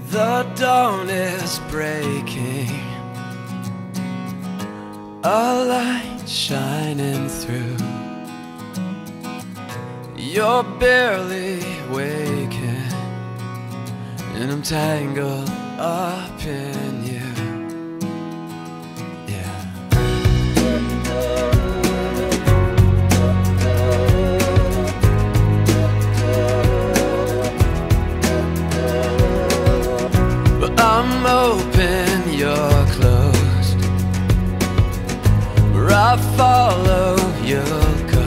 The dawn is breaking, a light shining through. You're barely waking, and I'm tangled up in you. I'm open, you're closed. Where I follow, you'll go.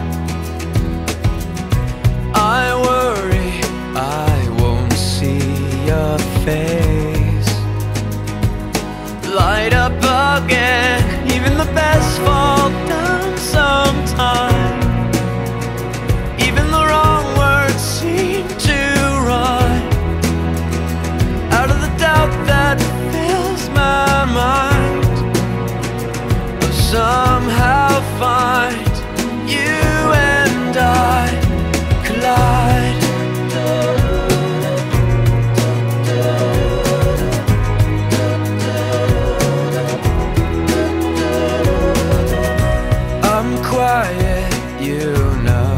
I worry I won't see your face. Light up again, even the best fall down sometime. Even the wrong words seem to rhyme. Out of the doubt that fills my mind, I'll somehow find you and I collide. I'm quiet, you know.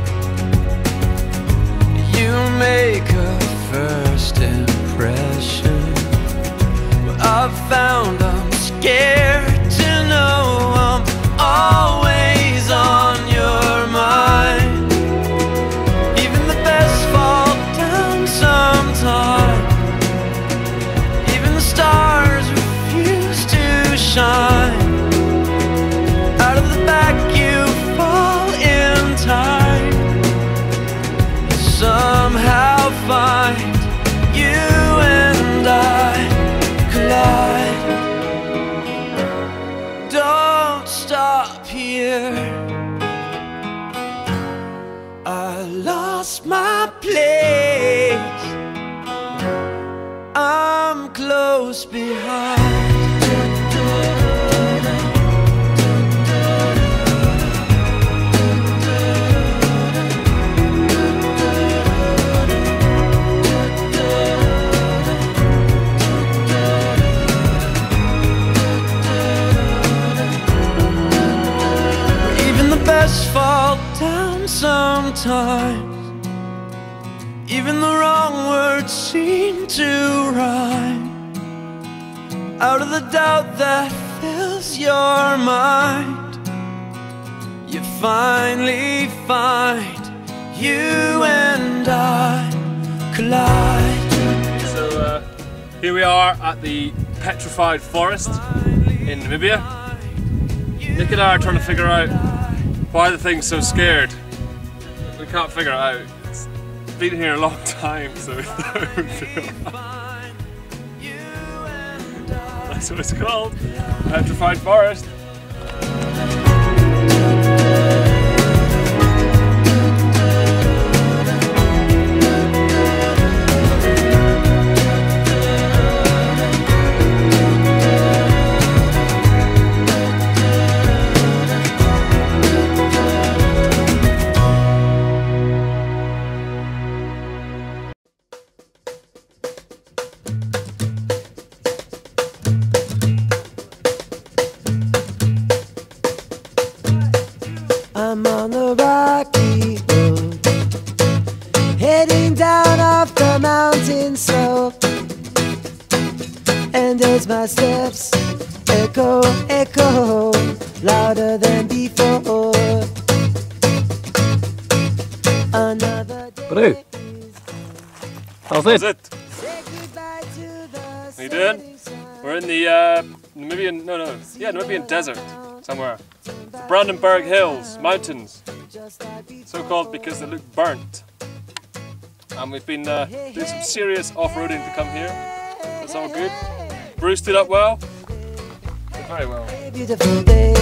You make a first impression. I've found I'm scared to know I'm always on your mind. Even the best fall down sometime. Even the stars refuse to shine. Out of the back you fall in time. Somehow find you and I collide. Don't stop here. I lost my place. I'm close behind. Fall down sometimes. Even the wrong words seem to rhyme. Out of the doubt that fills your mind, you finally find you and I collide. So here we are at the Petrified Forest in Namibia. Nick and I are trying to figure out why the thing's so scared. We can't figure it out. It's been here a long time, so we thought it would be alright. That's what it's called. Petrified Forest. I'm on the rocky road, heading down off the mountain slope. And as my steps echo, echo, louder than before. Another day. How's it? How you doing? We're in the Namibian desert somewhere. The Brandenburg Hills, mountains. So called because they look burnt. And we've been doing some serious off-roading to come here. That's all good. Bruce did up well. Did very well. Beautiful day.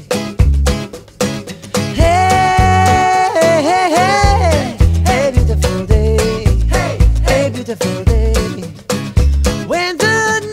Hey, hey, hey, hey, beautiful day. Hey, beautiful day. When the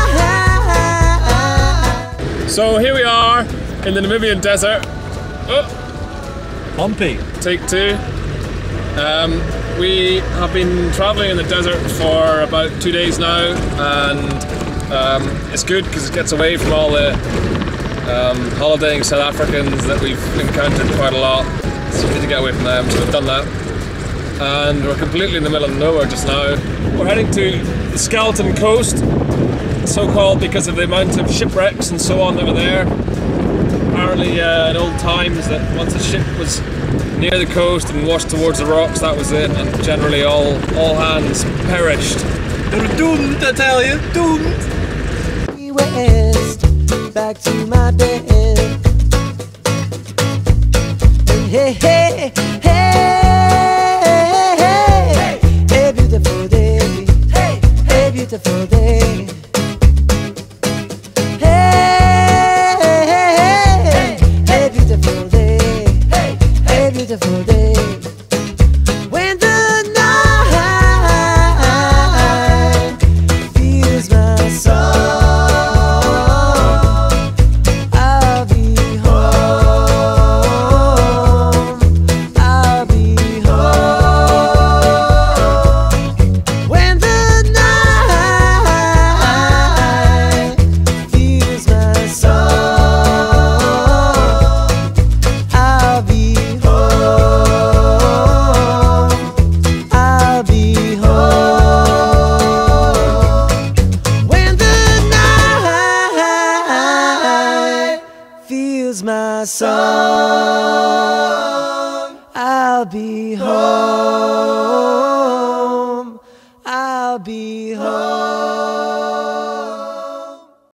night. So here we are in the Namibian desert. Oh, Pompey. Take two. We have been travelling in the desert for about 2 days now, and it's good because it gets away from all the holidaying South Africans that we've encountered quite a lot. So we need to get away from them, so we've done that. And we're completely in the middle of nowhere just now. We're heading to the Skeleton Coast, so called because of the amount of shipwrecks and so on that were there. Apparently in old times that once a ship was near the coast and washed towards the rocks, that was it, and generally all hands perished. They were doomed, I tell you, doomed! West, back to my bed. And hey, hey, hey, hey, hey, beautiful day, hey, hey, beautiful day. Beautiful day when the night fills my soul. I'll be home. I'll be home when the night fills my soul. I'll be my song. I'll be home. I'll be home.